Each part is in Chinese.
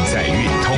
在运通。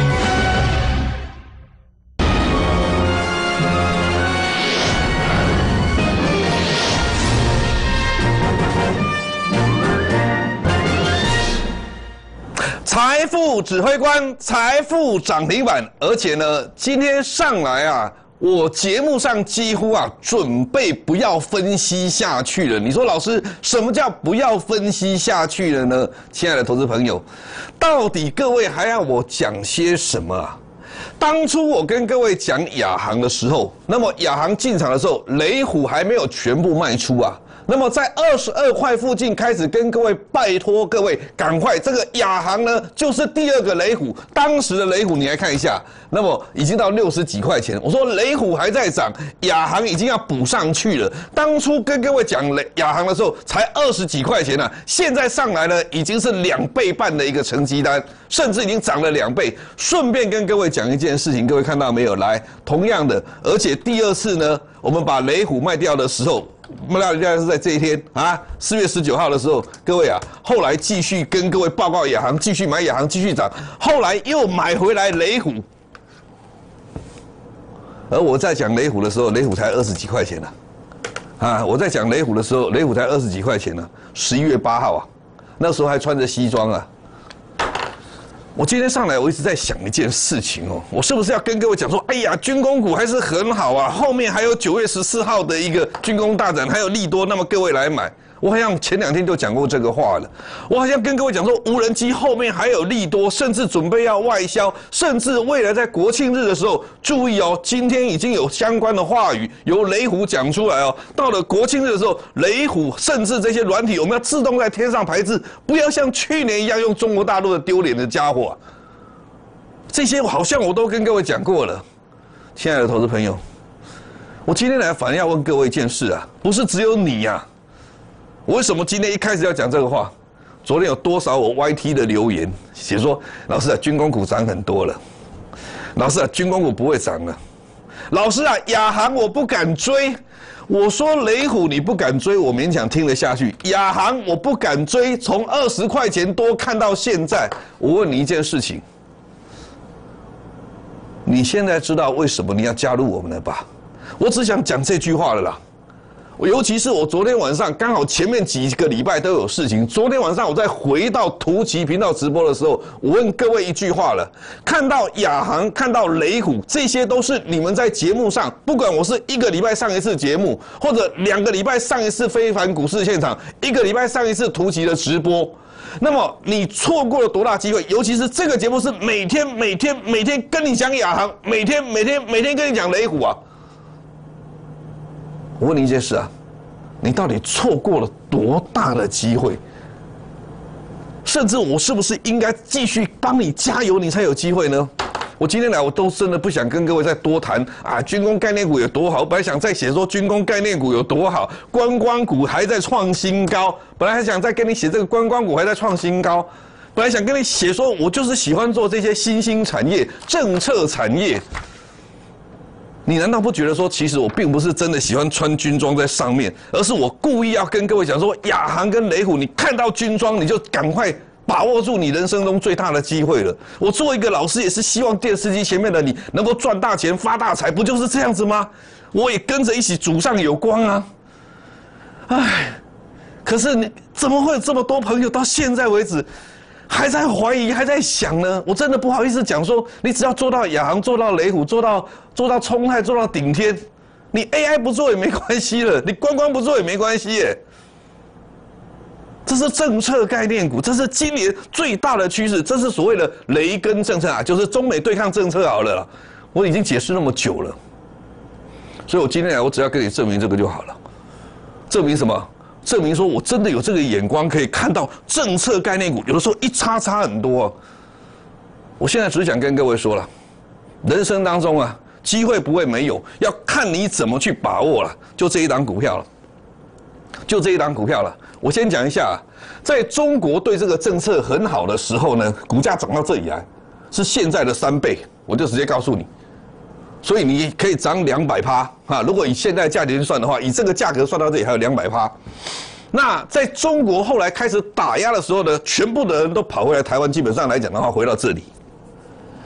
财富指挥官，财富涨停板，而且呢，今天上来啊，我节目上几乎准备不要分析下去了。你说老师，什么叫不要分析下去了呢？亲爱的投资朋友，到底各位还要我讲些什么啊？当初我跟各位讲亚航的时候，那么亚航进场的时候，雷虎还没有全部卖出啊。那么在22块附近开始跟各位拜托各位赶快，这个亚航呢就是第二个雷虎，当时的雷虎你来看一下，那么已经到60几块钱。我说雷虎还在涨，亚航已经要补上去了。当初跟各位讲亚航的时候才20几块钱啊，现在上来呢已经是2倍半的一个成绩单，甚至已经涨了2倍。顺便跟各位讲一件事情，各位看到没有？来，同样的，而且第二次呢，我们把雷虎卖掉的时候。那是在这一天啊，4月19号的时候，各位啊，后来继续跟各位报告亚航，继续买亚航，继续涨，后来又买回来雷虎。而我在讲雷虎的时候，雷虎才20几块钱呢，啊，我在讲雷虎的时候，雷虎才20几块钱呢。11月8号啊，那时候还穿着西装啊。我今天上来，我一直在想一件事情哦，我是不是要跟各位讲说，哎呀，军工股还是很好啊，后面还有9月14号的一个军工大展，还有利多，那么各位来买。我好像前2天就讲过这个话了，我好像跟各位讲说，无人机后面还有利多，甚至准备要外销，甚至未来在国庆日的时候，注意哦，今天已经有相关的话语由雷虎讲出来哦，到了国庆日的时候，雷虎甚至这些软体，我们要自动在天上排字，不要像去年一样用中国大陆的丢脸的家伙啊，这些好像我都跟各位讲过了，亲爱的投资朋友，我今天来反而要问各位一件事啊，不是只有你呀。我为什么今天一开始要讲这个话？昨天有多少我 YT 的留言写说，老师啊，军工股涨很多了，老师啊，军工股不会涨了，老师啊，亚航我不敢追。我说雷虎你不敢追，我勉强听得下去。亚航我不敢追，从20块钱多看到现在。我问你一件事情，你现在知道为什么你要加入我们了吧？我只想讲这句话了啦。尤其是我昨天晚上刚好前面几个礼拜都有事情，昨天晚上我再回到图奇频道直播的时候，我问各位一句话了：看到亚航，看到雷虎，这些都是你们在节目上，不管我是1个礼拜上一次节目，或者2个礼拜上一次非凡股市现场，1个礼拜上一次图奇的直播。那么你错过了多大机会？尤其是这个节目是每天跟你讲亚航，每天跟你讲雷虎啊。我问你一件事啊，你到底错过了多大的机会？甚至我是不是应该继续帮你加油，你才有机会呢？我今天来，我都真的不想跟各位再多谈啊，军工概念股有多好。本来想再写说军工概念股有多好，观光股还在创新高。本来还想再跟你写这个观光股还在创新高。本来想跟你写说，我就是喜欢做这些新兴产业、政策产业。你难道不觉得说，其实我并不是真的喜欢穿军装在上面，而是我故意要跟各位讲说，亚航跟雷虎，你看到军装你就赶快把握住你人生中最大的机会了。我作为一个老师，也是希望电视机前面的你能够赚大钱、发大财，不就是这样子吗？我也跟着一起祖上有光啊！唉，可是你怎么会有这么多朋友到现在为止？还在怀疑，还在想呢。我真的不好意思讲说，你只要做到亚航，做到雷虎，做到冲泰，做到顶天，你 AI 不做也没关系了，你观光不做也没关系耶。这是政策概念股，这是今年最大的趋势，这是所谓的雷根政策啊，就是中美对抗政策好了啦。我已经解释那么久了，所以我今天来，我只要跟你证明这个就好了。证明什么？证明说我真的有这个眼光，可以看到政策概念股有的时候一差很多啊。我现在只想跟各位说了，人生当中啊，机会不会没有，要看你怎么去把握了。就这一档股票了，就这一档股票了。我先讲一下啊，在中国对这个政策很好的时候呢，股价涨到这里来，是现在的3倍，我就直接告诉你。所以你可以涨200%啊！如果以现在价钱算的话，以这个价格算到这里还有200%。那在中国后来开始打压的时候呢，全部的人都跑回来台湾，基本上来讲的话，回到这里。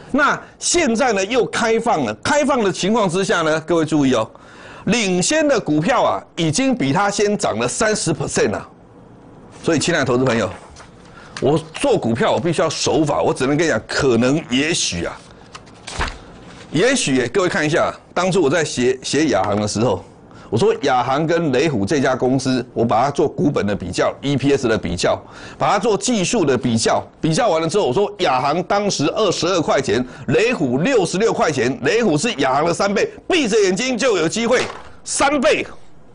那现在呢又开放了，开放的情况之下呢，各位注意哦，领先的股票啊，已经比它先涨了30% 了。所以，亲爱的投资朋友，我做股票我必须要守法，我只能跟你讲，可能也许啊，也许各位看一下，当初我在写亚航的时候。我说亚航跟雷虎这家公司，我把它做股本的比较 ，EPS 的比较，把它做技术的比较，比较完了之后，我说亚航当时22块钱，雷虎66块钱，雷虎是亚航的3倍，闭着眼睛就有机会3倍。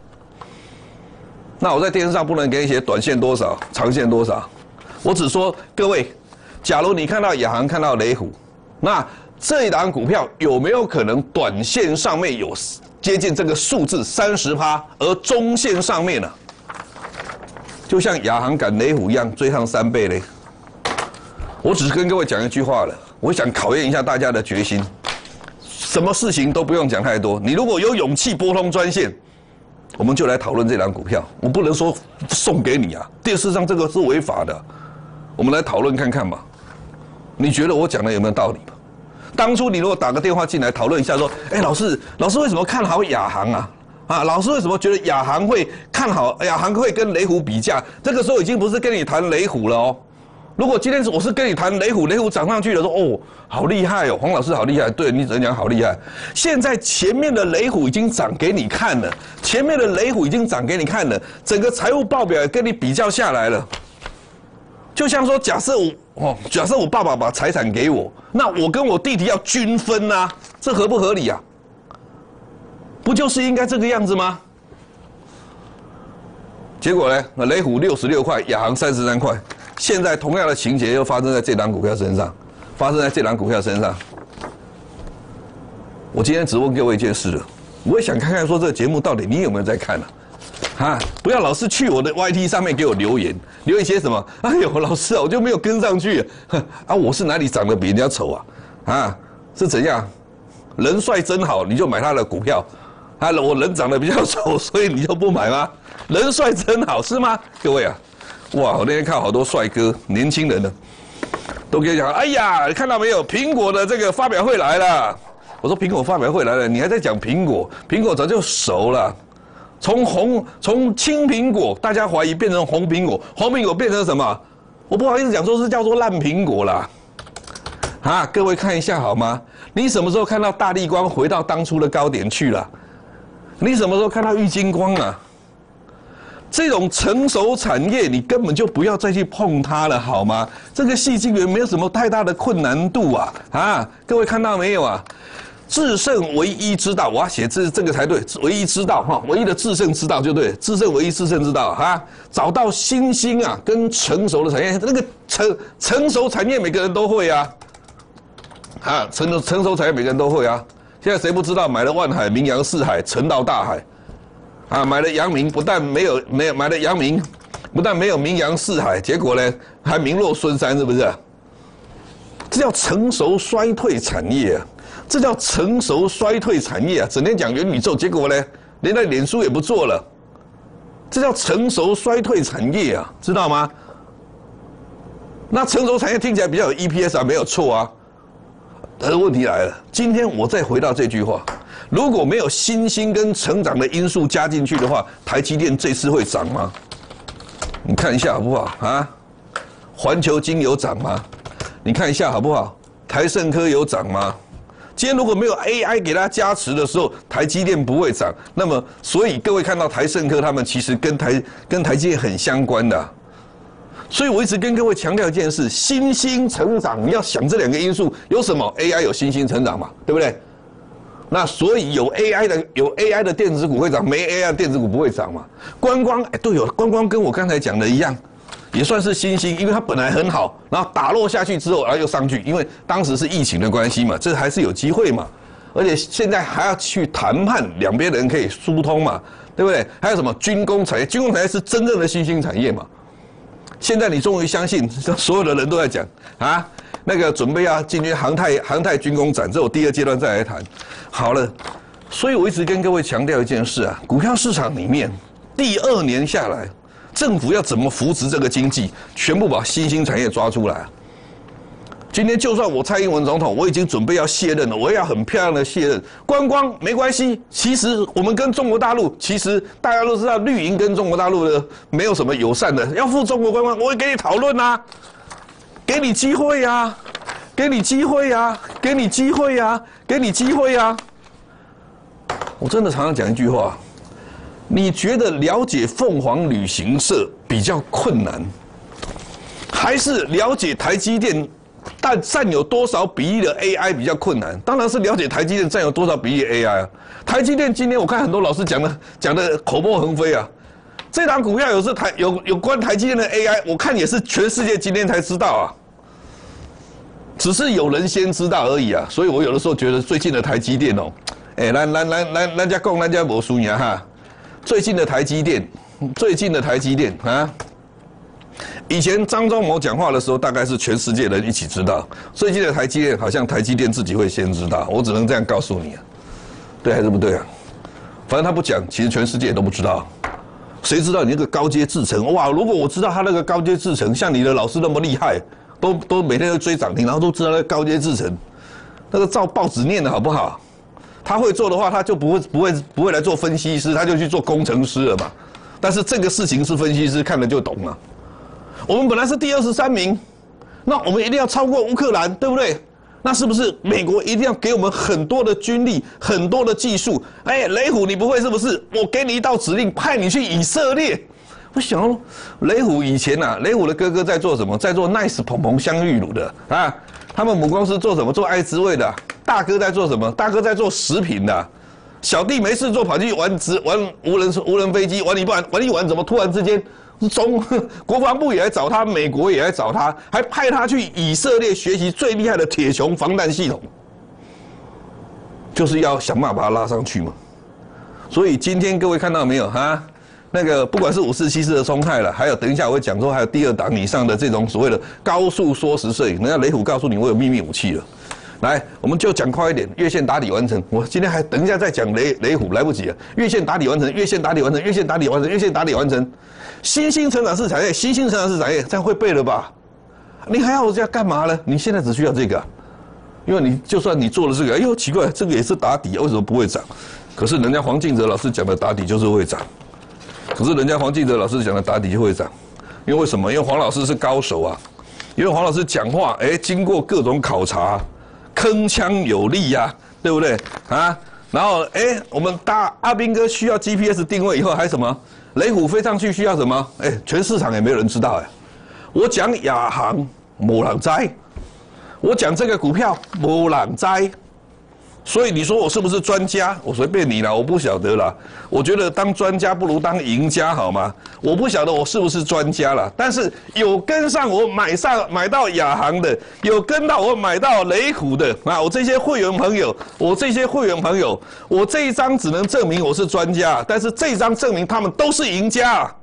那我在电视上不能给你写短线多少，长线多少，我只说各位，假如你看到亚航，看到雷虎，那这一档股票有没有可能短线上面有接近这个数字30%，而中线上面呢，就像亚航赶雷虎一样追上3倍嘞。我只是跟各位讲一句话了，我想考验一下大家的决心。什么事情都不用讲太多，你如果有勇气拨通专线，我们就来讨论这档股票。我不能说送给你啊，电视上这个是违法的。我们来讨论看看嘛，你觉得我讲的有没有道理？当初你如果打个电话进来讨论一下，说，老师为什么看好亚航啊？啊，老师为什么觉得亚航会看好？亚航会跟雷虎比价？这个时候已经不是跟你谈雷虎了哦。如果今天我是跟你谈雷虎，雷虎涨上去了，说哦，好厉害哦，黄老师好厉害，对你只能讲好厉害。现在前面的雷虎已经涨给你看了，前面的雷虎已经涨给你看了，整个财务报表也跟你比较下来了。就像说，假设我爸爸把财产给我，那我跟我弟弟要均分啊，这合不合理啊？不就是应该这个样子吗？结果呢，雷虎66块，亚航33块，现在同样的情节又发生在这档股票身上，我今天只问各位一件事了，我也想看看说这个节目到底你有没有在看啊？不要老是去我的 YT 上面给我留言一些什么？哎呦，老师啊，我就没有跟上去啊！我是哪里长得比人家丑啊？是怎样？人帅真好，你就买他的股票？我人长得比较丑，所以你就不买吗？人帅真好是吗？各位啊，哇！我那天看好多帅哥，年轻人呢，都跟我讲，哎呀，看到没有？苹果的这个发表会来了。我说苹果发表会来了，你还在讲苹果？苹果早就熟了。从青苹果，大家怀疑变成红苹果，红苹果变成什么？我不好意思讲，说是叫做烂苹果啦。各位看一下好吗？你什么时候看到大立光回到当初的高点去了？你什么时候看到玉晶光啊？这种成熟产业，你根本就不要再去碰它了，好吗？这个矽晶圆没有什么太大的困难度啊！各位看到没有啊？制胜唯一之道，我要写这个才对，唯一之道唯一的制胜之道就对，制胜唯一制胜之道找到新兴跟成熟的产业，那个成熟产业每个人都会成熟产业每个人都会现在谁不知道买了万海、名扬四海、沉到大海买了阳明，不但没有买了阳明，不但没有名扬四海，结果呢还名落孙山，是不是？这叫成熟衰退产业这叫成熟衰退产业整天讲元宇宙，结果呢，连那脸书也不做了，这叫成熟衰退产业知道吗？那成熟产业听起来比较有 EPS 没有错但是问题来了，今天我再回到这句话，如果没有新兴跟成长的因素加进去的话，台积电这次会涨吗？你看一下好不好环球晶有涨吗？你看一下好不好？台盛科有涨吗？今天如果没有 AI 给它加持的时候，台积电不会涨。那么，所以各位看到台盛科他们其实跟台积电很相关的。所以我一直跟各位强调一件事：新兴成长，你要想这两个因素有什么 ？AI 有新兴成长嘛，对不对？那所以有 AI 的电子股会涨，没 AI 的电子股不会涨嘛。观光，对哦，观光跟我刚才讲的一样。也算是新兴，因为它本来很好，然后打落下去之后，然后又上去，因为当时是疫情的关系嘛，这还是有机会嘛。而且现在还要去谈判，两边人可以疏通嘛，对不对？还有什么军工产业？军工产业是真正的新兴产业嘛。现在你终于相信，所有的人都在讲那个准备要进军航太军工展，这我第2阶段再来谈。好了，所以我一直跟各位强调一件事股票市场里面第2年下来。政府要怎么扶持这个经济？全部把新兴产业抓出来今天就算我蔡英文总统，我已经准备要卸任了，我也要很漂亮的卸任。观光没关系，其实我们跟中国大陆，其实大家都知道，绿营跟中国大陆的没有什么友善的，要赴中国观光，我会给你讨论啊，给你机会啊，给你机会啊，给你机会啊，给你机会啊。我真的常常讲一句话，你觉得了解凤凰旅行社比较困难，还是了解台积电？但占有多少比例的 AI 比较困难？当然是了解台积电占有多少比例的 AI 啊。台积电今天我看很多老师讲的口沫横飞啊。这档股票有关台积电的 AI， 我看也是全世界今天才知道啊。只是有人先知道而已啊。所以我有的时候觉得最近的台积电哦，咱家讲咱家没输赢哈。最近的台积电啊。以前张忠谋讲话的时候，大概是全世界人一起知道。最近的台积电，好像台积电自己会先知道。我只能这样告诉你啊，对还是不对啊？反正他不讲，其实全世界都不知道。谁知道你那个高阶制程？哇！如果我知道他那个高阶制程，像你的老师那么厉害，都每天都追涨停，然后都知道那个高阶制程，那个照报纸念的好不好？他会做的话，他就不会来做分析师，他就去做工程师了嘛。但是这个事情是分析师看了就懂了。我们本来是第23名，那我们一定要超过乌克兰，对不对？那是不是美国一定要给我们很多的军力、很多的技术？哎，雷虎你不会是不是？我给你一道指令，派你去以色列。我想，雷虎以前啊，雷虎的哥哥在做什么？在做 Nice 鹏鹏香芋乳的啊。他们母公司做什么？做爱滋味的啊。大哥在做什么？大哥在做食品的啊。小弟没事做，跑去玩无人飞机，玩一玩，怎么突然之间？国防部也来找他，美国也来找他，还派他去以色列学习最厉害的铁穹防弹系统，就是要想办法把他拉上去嘛。所以今天各位看到没有哈？那个不管是5474的松泰了，还有等一下我会讲说，还有第2档以上的这种所谓的高速缩时摄影，人家雷虎告诉你我有秘密武器了。来，我们就讲快一点，月线打底完成。我今天还等一下再讲雷虎，来不及了。月线打底完成，月线打底完成，月线打底完成，月线打底完成。新兴成长式产业，新兴成长式产业，这样会背了吧？你还要这样干嘛呢？你现在只需要这个啊，因为你就算你做了这个，哎呦奇怪，这个也是打底，为什么不会涨？可是人家黄敬哲老师讲的打底就是会涨，可是人家黄敬哲老师讲的打底就会涨，因为什么？因为黄老师是高手啊，因为黄老师讲话，经过各种考察。铿锵有力呀、啊，对不对啊？然后我们阿兵哥需要 GPS 定位以后，还什么雷虎飞上去需要什么？全市场也没有人知道我讲亚航没人知，我讲这个股票没人知，所以你说我是不是专家？我随便你啦，我不晓得啦。我觉得当专家不如当赢家，好吗？我不晓得我是不是专家啦，但是有跟上我买到亚航的，有跟到我买到雷虎的啊！我这些会员朋友，我这一张只能证明我是专家，但是这一张证明他们都是赢家。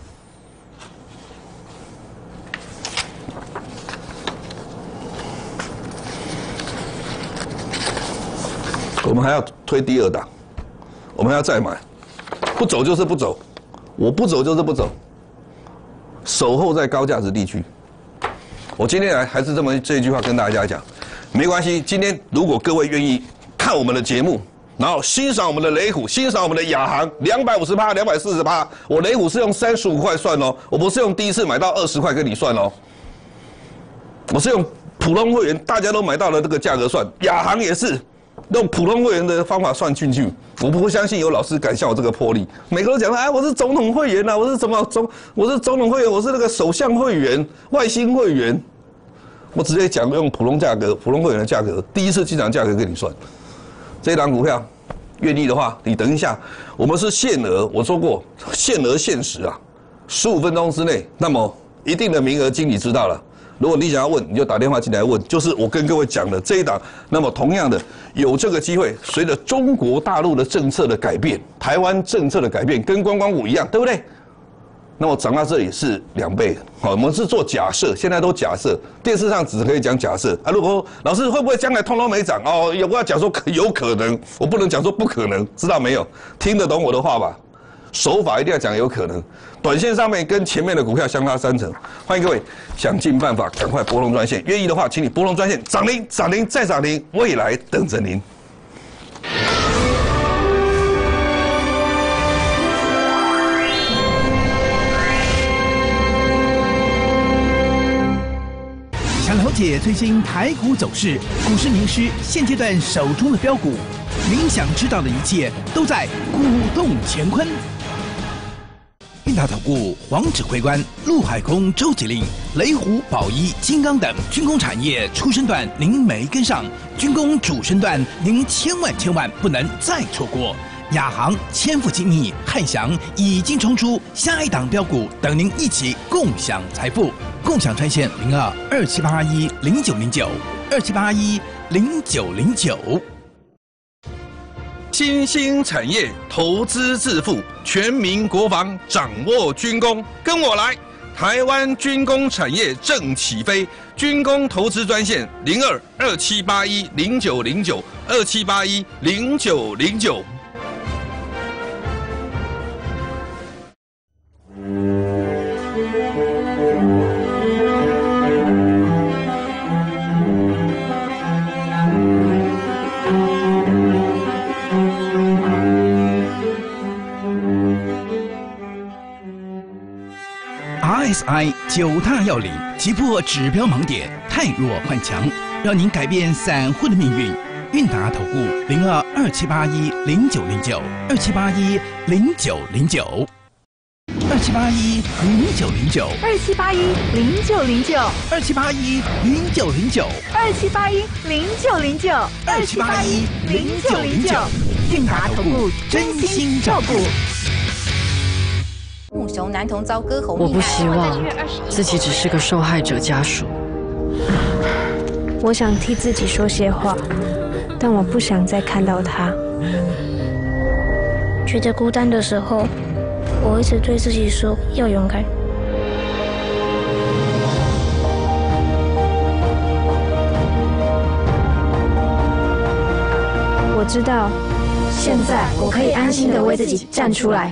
我们还要推第2档，我们还要再买，不走就是不走，我不走就是不走，守候在高价值地区。我今天来还是这一句话跟大家讲，没关系。今天如果各位愿意看我们的节目，然后欣赏我们的雷虎，欣赏我们的亚航，250%、240%，我雷虎是用35块算哦，我不是用第一次买到20块跟你算哦，我是用普通会员大家都买到了这个价格算，亚航也是。用普通会员的方法算进去，我不相信有老师敢像我这个魄力。每个都讲我是总统会员啊，我是总统会员，我是那个首相会员、外星会员。我直接讲用普通会员的价格，第一次进场价格给你算。这一档股票，愿意的话，你等一下，我们是限额，我说过限额限时啊，15分钟之内，那么一定的名额经理知道了。如果你想要问，你就打电话进来问，就是我跟各位讲的这一档。那么同样的，有这个机会，随着中国大陆的政策的改变，台湾政策的改变，跟观光股一样，对不对？那么涨到这里是2倍。好，我们是做假设，现在都假设，电视上只可以讲假设啊。如果老师会不会将来通通没涨？我要讲说有可能，我不能讲说不可能，知道没有？听得懂我的话吧？ 手法一定要讲有可能，短线上面跟前面的股票相差3成。欢迎各位想尽办法赶快拨通专线，愿意的话，请你拨通专线，涨停涨停再涨停，未来等着您。 想了解最新台股走势，股市名师现阶段手中的标股，您想知道的一切都在股动乾坤。韵达投顾黄指挥官陆海空、周吉令、雷虎、宝一、金刚等军工产业出身段，您没跟上；军工主升段，您千万不能再错过。亚航、千富精密、汉翔已经冲出下一档标股，等您一起共享财富。共享专线02-2781-0909，2781-0909。 新兴产业投资致富，全民国防掌握军工，跟我来！台湾军工产业正起飞，军工投资专线02-2781-0909，2781-0909。 RSI 9大要领，击破指标盲点，汰弱换强，让您改变散户的命运。韵达投顾 02-2781-0909，2781-0909，2781-0909，2781-0909，韵达投顾真心照顾。 木熊男童遭割喉我不希望自己只是个受害者家属。 我想替自己说些话，但我不想再看到他。觉得孤单的时候，我一直对自己说要勇敢。我知道，现在我可以安心的为自己站出来。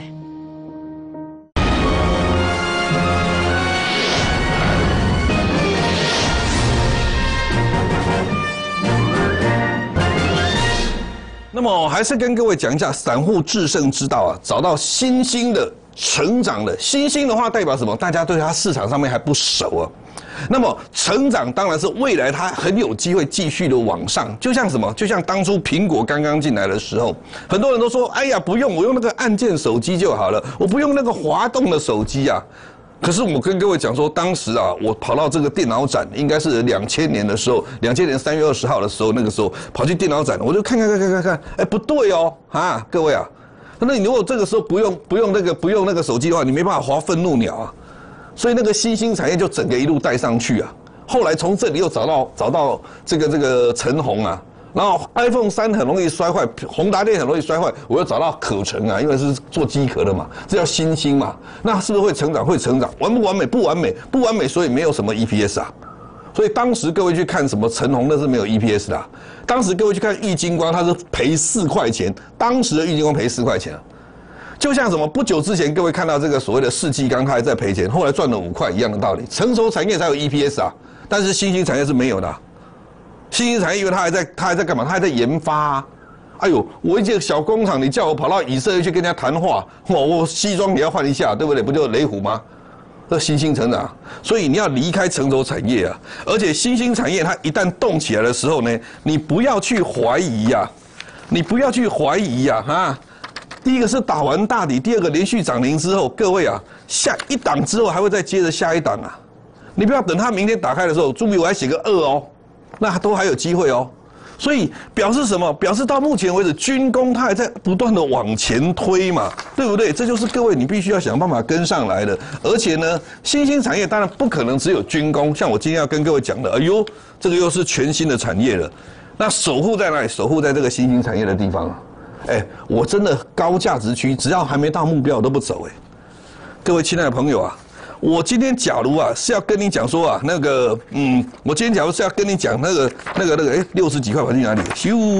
那么还是跟各位讲一下散户制胜之道啊，找到新兴的成长的。新兴的话代表什么？大家对它市场上面还不熟啊。那么成长当然是未来它很有机会继续的往上，就像什么？就像当初苹果刚刚进来的时候，很多人都说，哎呀，不用，我用那个按键手机就好了，我不用那个滑动的手机啊。可是我跟各位讲说，当时啊，我跑到这个电脑展，应该是2000年的时候，2000年3月20号的时候，那个时候跑去电脑展，我就看，哎，不对哦，啊，各位啊，那你如果这个时候不用那个手机的话，你没办法滑愤怒鸟啊，所以那个新兴产业就整个一路带上去啊。后来从这里又找到这个陈鸿啊。然后 iPhone 3很容易摔坏，宏达电很容易摔坏，我又找到可成啊，因为是做机壳的嘛，这叫新兴嘛，那是不是会成长？会成长，完不完美？不完美，不完美，所以没有什么 EPS 啊。所以当时各位去看什么陈鸿，那是没有 EPS 的啊。当时各位去看玉晶光，它是赔4块钱，当时的玉晶光赔4块钱啊。就像什么不久之前各位看到这个所谓的世纪钢，它还在赔钱，后来赚了5块一样的道理。成熟产业才有 EPS 啊，但是新兴产业是没有的啊。新兴产业因为它还在干嘛？它还在研发啊！哎呦，我一间小工厂，你叫我跑到以色列去跟人家谈话，我西装也要换一下，对不对？不就雷虎吗？这新兴成长，所以你要离开成熟产业啊！而且新兴产业它一旦动起来的时候呢，你不要去怀疑呀，你不要去怀疑呀啊！第一个是打完大底，第二个连续涨停之后，各位啊，下一档之后还会再接着下一档啊！你不要等它明天打开的时候，注意我还写个2哦。那都还有机会哦，所以表示什么？表示到目前为止，军工它还在不断的往前推嘛，对不对？这就是各位你必须要想办法跟上来的。而且呢，新兴产业当然不可能只有军工，像我今天要跟各位讲的，哎呦，这个又是全新的产业了。那守护在哪里？守护在这个新兴产业的地方啊。哎，我真的高价值区，只要还没到目标我都不走哎。各位亲爱的朋友啊。我今天假如啊是要跟你讲说啊那个我今天假如是要跟你讲那个60几块跑去哪里？咻，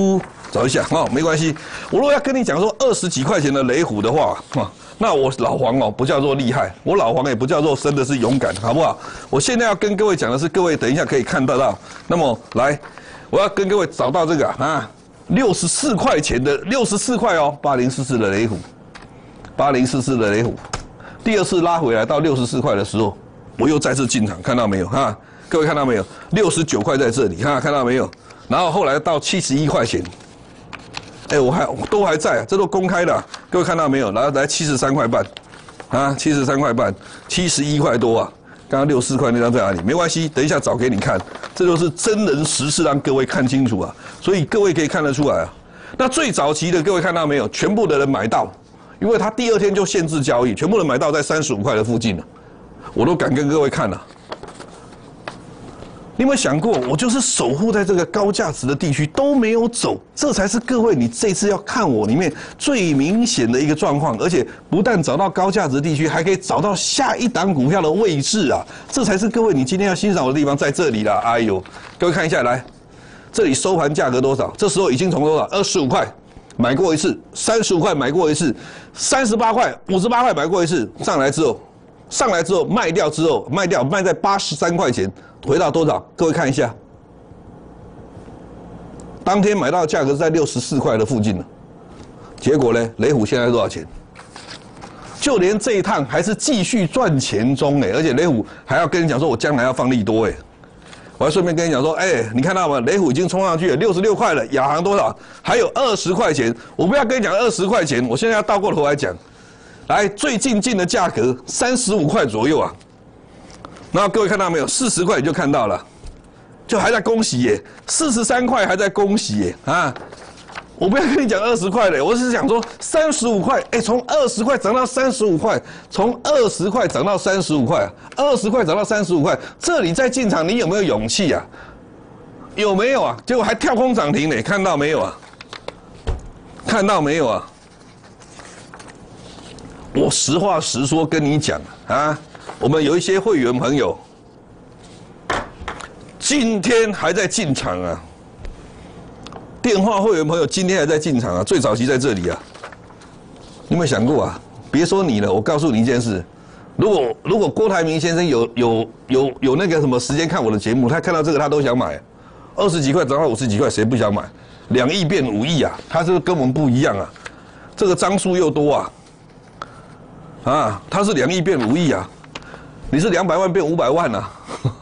找一下哦，没关系。我如果要跟你讲说20几块钱的雷虎的话，那我老黄哦不叫做厉害，我老黄也不叫做真的是勇敢，好不好？我现在要跟各位讲的是，各位等一下可以看得到。那么来，我要跟各位找到这个啊，64块钱的64块哦，8044的雷虎，8044的雷虎，第二次拉回来到64块的时候，我又再次进场，看到没有哈？各位看到没有？69块在这里哈，看到没有？然后后来到71块钱。我都还在，这都公开的，各位看到没有？来73块半，啊，73块半，71块多啊。刚刚64块那张在哪里？没关系，等一下找给你看。这就是真人实事，让各位看清楚啊。所以各位可以看得出来啊。那最早期的各位看到没有？全部的人买到，因为他第二天就限制交易，全部人买到在35块的附近了，我都敢跟各位看了。你有没有想过，我就是守护在这个高价值的地区都没有走，这才是各位你这次要看我里面最明显的一个状况，而且不但找到高价值地区，还可以找到下一档股票的位置啊，这才是各位你今天要欣赏我的地方在这里啦。哎呦，各位看一下来，这里收盘价格多少？这时候已经从多少？25块买过一次，35块买过一次，38块、58块买过一次，上来之后卖掉之后，卖在83块钱。回到多少？各位看一下，当天买到的价格是在64块的附近了。结果呢，雷虎现在多少钱？就连这一趟还是继续赚钱中而且雷虎还要跟你讲说，我将来要放利多我还顺便跟你讲说，你看到吗？雷虎已经冲上去了，66块了，亚航多少？还有20块钱。我不要跟你讲20块钱，我现在要倒过头来讲，来最近的价格35块左右啊。然后各位看到没有？40块你就看到了，就还在恭喜43块还在恭喜啊！我不要跟你讲20块我是想说35块，从20块涨到35块，从20块涨到35块，20块涨到35块，这里再进场，你有没有勇气啊？有没有啊？结果还跳空涨停看到没有啊？看到没有啊？我实话实说跟你讲啊。我们有一些会员朋友，今天还在进场啊！电话会员朋友今天还在进场啊！最早期在这里啊！你有没有想过啊？别说你了，我告诉你一件事：如果郭台铭先生有那个什么时间看我的节目，他看到这个他都想买，20几块涨到50几块，谁不想买？2亿变5亿啊！他是不是跟我们不一样啊？这个张数又多啊！他是2亿变5亿啊！你是200万变500万啊！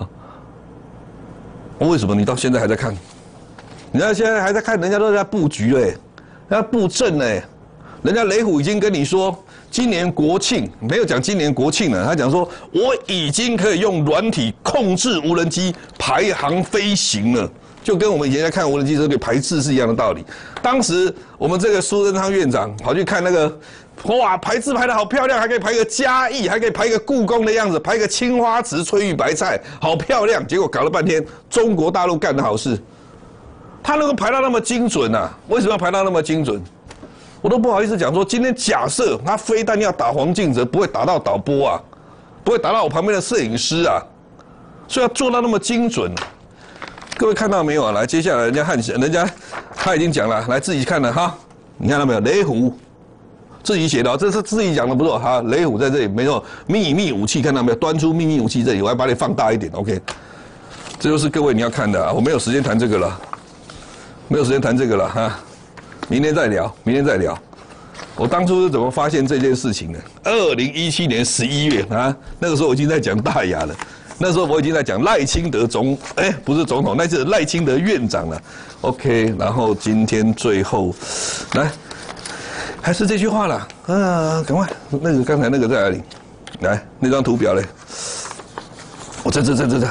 为什么你到现在还在看？人家现在还在看，人家都在布局人家布阵人家雷虎已经跟你说，今年国庆没有讲今年国庆了，他讲说我已经可以用软体控制无人机排航飞行了，就跟我们以前在看无人机这个排字是一样的道理。当时我们这个苏贞昌院长跑去看那个。哇，排字排得好漂亮，还可以排个嘉义，还可以排个故宫的样子，排个青花瓷翠玉白菜，好漂亮。结果搞了半天，中国大陆干的好事，他能够排到那么精准啊？为什么要排到那么精准？我都不好意思讲说，今天假设他非但要打黄敬哲，不会打到导播啊，不会打到我旁边的摄影师啊，所以要做到那么精准。各位看到没有啊？来，接下来人家他已经讲了，来自己看了哈，你看到没有？雷虎。自己写的，这是自己讲的，不错哈。雷虎在这里，没错，秘密武器看到没有？端出秘密武器这里，我还把你放大一点 ，OK。这就是各位你要看的，我没有时间谈这个了，没有时间谈这个了哈。明天再聊，明天再聊。我当初是怎么发现这件事情的？2017年11月啊，那个时候我已经在讲大雅了，那时候我已经在讲赖清德不是总统，那是赖清德院长了 ，OK。然后今天最后来。还是这句话啦，赶快，那个刚才那个在哪里？来，那张图表嘞，我这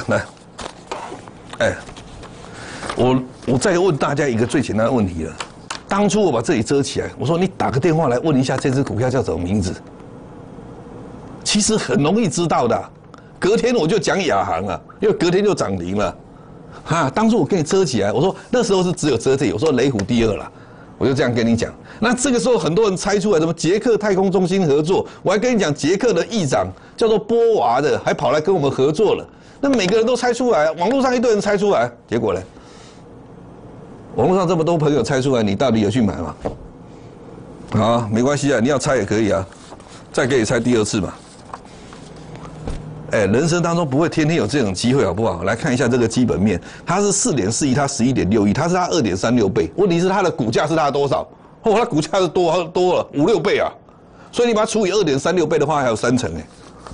来，我再问大家一个最简单的问题了。当初我把这里遮起来，我说你打个电话来问一下这只股票叫什么名字，其实很容易知道的。隔天我就讲亚航啊，因为隔天就涨停了。当初我给你遮起来，我说那时候是只有遮这里，我说雷虎第2啦。我就这样跟你讲，那这个时候很多人猜出来什么捷克太空中心合作，我还跟你讲捷克的议长叫做波娃的，还跑来跟我们合作了。那每个人都猜出来，网络上一堆人猜出来，结果呢？ 网络上这么多朋友猜出来，你到底有去买吗？好，没关系啊，你要猜也可以啊，再给你猜第2次嘛。人生当中不会天天有这种机会，好不好？来看一下这个基本面，它是4.4亿，它11.6亿，它是它2.36倍。问题是它的股价是它多少？它股价是多了5-6倍啊！所以你把它除以2.36倍的话，还有3成哎。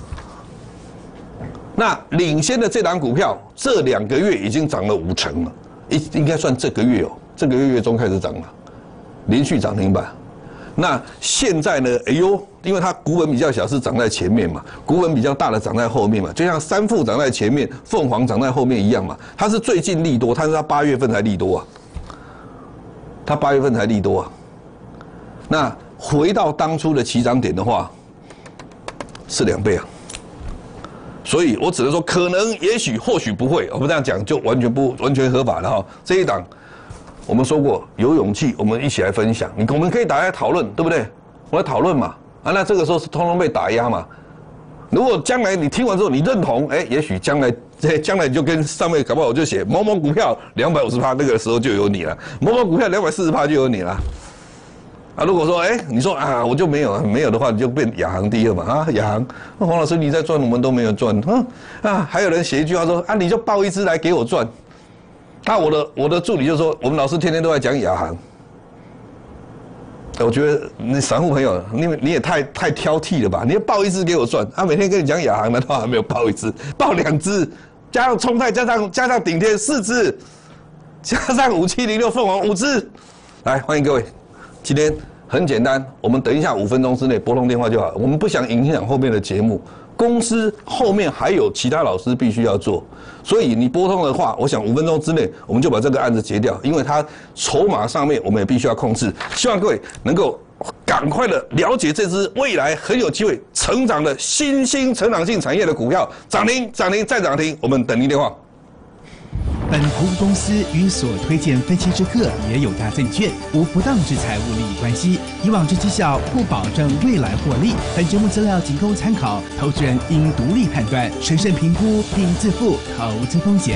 那领先的这档股票，这2个月已经涨了5成了，应该算这个月哦，这个月中开始涨了，连续涨停板。那现在呢？哎呦，因为它股本比较小，是涨在前面嘛；股本比较大的涨在后面嘛。就像三富涨在前面，凤凰涨在后面一样嘛。它是最近利多，它是它8月份才利多啊。它8月份才利多啊。那回到当初的起涨点的话，是2倍啊。所以我只能说，可能、也许、或许不会。我们这样讲就完全合法了哈。这一档。我们说过有勇气，我们一起来分享。我们可以大家讨论，对不对？我来讨论嘛。那这个时候是通通被打压嘛。如果将来你听完之后你认同，也许将来你就跟上面搞不好我就写某某股票250%，那个时候就有你了；某某股票240%就有你了。如果说你说我就没有的话，你就变亚航第2嘛亚航，黄老师你在赚，我们都没有赚还有人写一句话说你就报一支来给我赚。我的助理就说，我们老师天天都在讲亚航。我觉得你散户朋友，你也太挑剔了吧？你要报一支给我赚，每天跟你讲亚航，难道还没有报一支？报2支，加上冲泰，加上顶天4支，加上5706凤凰5支。来，欢迎各位，今天很简单，我们等一下5分钟之内拨通电话就好。我们不想影响后面的节目。公司后面还有其他老师必须要做，所以你拨通的话，我想5分钟之内我们就把这个案子结掉，因为它筹码上面我们也必须要控制。希望各位能够赶快的了解这支未来很有机会成长的新兴成长性产业的股票，涨停再涨停，我们等您电话。 本投资公司与所推荐分期之客也有大证券，无不当之财务利益关系。以往之绩效不保证未来获利。本节目资料仅供参考，投资人应独立判断、审慎评估并自负投资风险。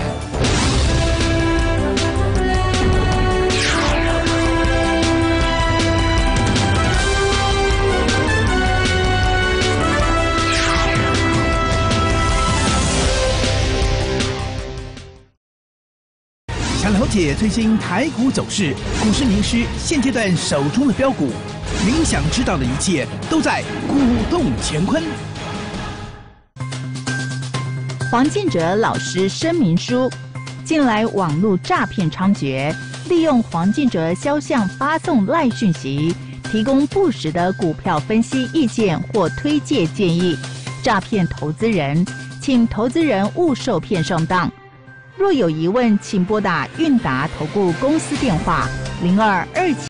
想了解最新台股走势，股市名师现阶段手中的标股，您想知道的一切都在股动乾坤。 黄建哲老师声明书：近来网络诈骗猖獗，利用黄建哲肖像发送赖讯息，提供不实的股票分析意见或推介建议，诈骗投资人，请投资人勿受骗上当。若有疑问，请拨打韵达投顾公司电话0227。